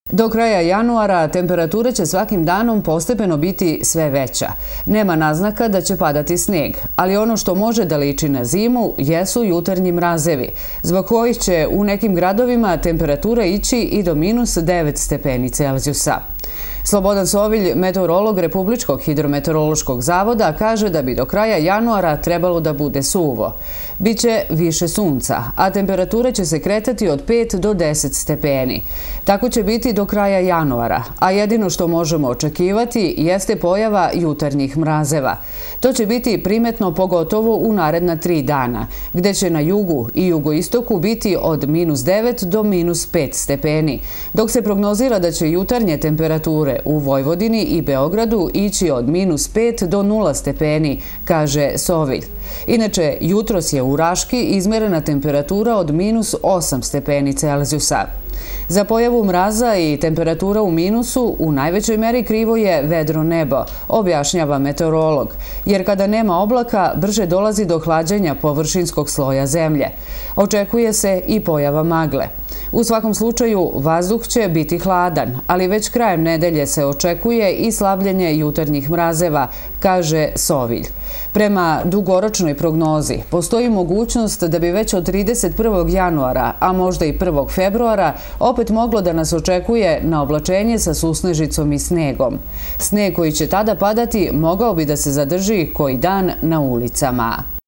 Do kraja januara temperatura će svakim danom postepeno biti sve veća. Nema naznaka da će padati sneg, ali ono što može da liči na zimu jesu jutarnji mrazevi, zbog kojih će u nekim gradovima temperatura ići i do -9 stepeni Celzijusa. Slobodan Sovilj, meteorolog Republičkog hidrometeorološkog zavoda, kaže da bi do kraja januara trebalo da bude suvo. Biće više sunca, a temperatura će se kretati od 5 do 10 stepeni. Tako će biti do kraja januara, a jedino što možemo očekivati jeste pojava jutarnjih mrazeva. To će biti primetno pogotovo u naredna 3 dana, gde će na jugu i jugoistoku biti od -9 do -5 stepeni, dok se prognozira da će jutarnje temperature u Vojvodini i Beogradu ići od -5 do 0 stepeni, kaže Sovilj. Inače, jutros je u Raški izmerena temperatura od -8 stepeni Celzijusa. Za pojavu mraza i temperatura u minusu u najvećoj meri krivo je vedro nebo, objašnjava meteorolog, jer kada nema oblaka, brže dolazi do hlađenja površinskog sloja zemlje. Očekuje se i pojava magle. U svakom slučaju, vazduh će biti hladan, ali već krajem nedelje se očekuje i slabljenje jutarnjih mrazeva, kaže Sovilj. Prema dugoročnoj prognozi, postoji mogućnost da bi već od 31. januara, a možda i 1. februara, opet moglo da nas očekuje na oblačenje sa susnežicom i snegom. Sneg koji će tada padati mogao bi da se zadrži koji dan na ulicama.